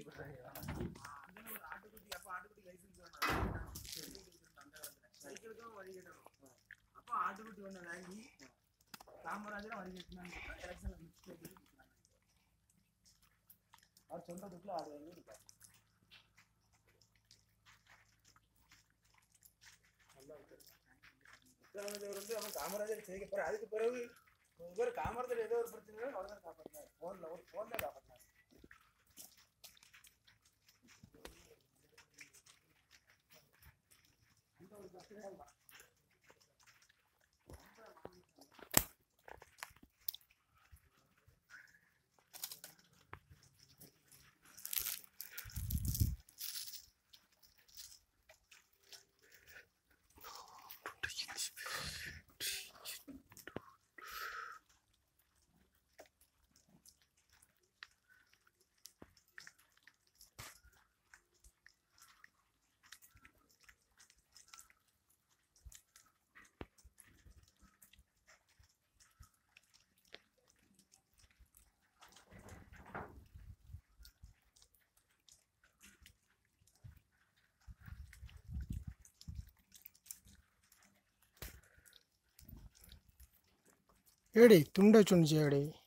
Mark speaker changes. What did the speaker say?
Speaker 1: ஆட்டுக்குட்டி அப்ப ஆட்டுக்குட்டி லைசன்ஸ் வேணும் சைக்கிளுக்கும் வழி கேட்டணும் அப்ப ஆட்டுக்குட்டி ஒண்ணு வாங்கி காமராஜரும் வழி கேட்டாங்க எலெக்ஷன்ல அவர் சொல்றதுக்குள்ள ஆடு வாங்கி இருக்காரு வந்து அவன் காமராஜர் செய்ய போற அதுக்கு பிறகு இவர் காமராஜர் ஏதோ ஒரு பிரச்சனை அவர் காப்பாற்றினார் போன்ல காப்பாற்றினார் அந்த ஒரு பிரச்சனை
Speaker 2: ஏடி துண்டை சொன்னிச்சு ஏடி